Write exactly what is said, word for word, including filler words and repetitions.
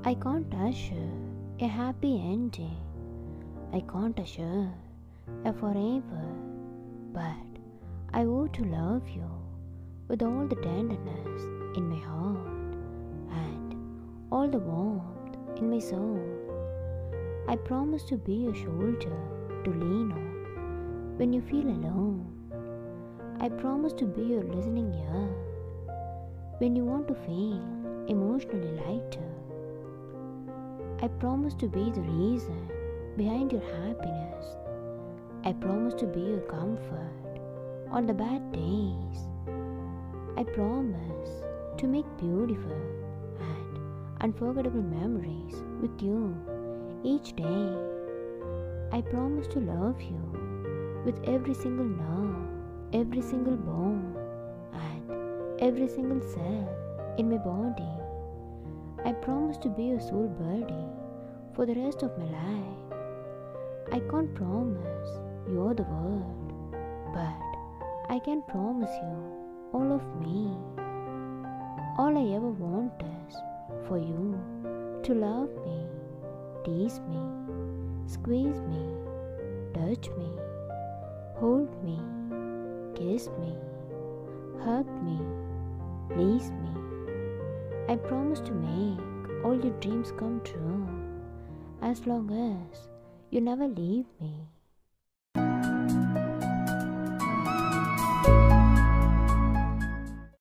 I can't assure a happy ending. I can't assure a forever. But I vow to love you with all the tenderness in my heart and all the warmth in my soul. I promise to be your shoulder to lean on when you feel alone. I promise to be your listening ear when you want to feel emotionally lighter. I promise to be the reason behind your happiness. I promise to be your comfort on the bad days. I promise to make beautiful and unforgettable memories with you each day. I promise to love you with every single nerve, every single bone, and every single cell in my body. I promise to be your soul buddy for the rest of my life. I can't promise you're the world, but I can promise you all of me. All I ever want is for you to love me, tease me, squeeze me, touch me, hold me, kiss me, hug me, please me. I promise to make all your dreams come true as long as you never leave me.